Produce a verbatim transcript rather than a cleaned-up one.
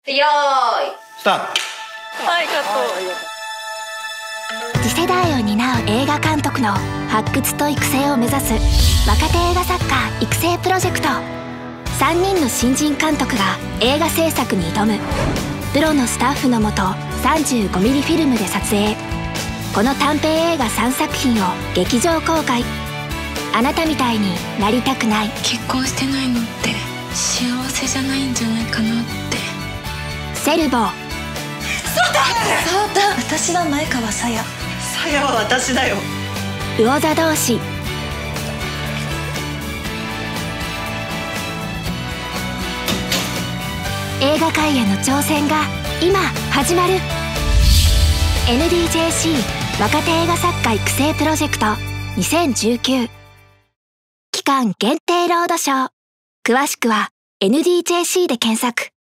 よーいスタート。 ありがとう。 次世代を担う映画監督の発掘と育成を目指す若手映画作家育成プロジェクト。さんにんの新人監督が映画制作に挑む。プロのスタッフのもと さんじゅうごミリ フィルムで撮影。この短編映画さんさく品を劇場公開。あなたみたいになりたくない。 結婚してないのって幸せじゃないんじゃないかなって。 セルボー。 そうだそうだ、私は前川さや。さやは私だよ。 魚座同士。映画界への挑戦が今始まる。 エヌディージェーシー 若手映画作家育成プロジェクトにせんじゅうきゅう期間限定ロードショー。詳しくは エヌディージェーシー で検索。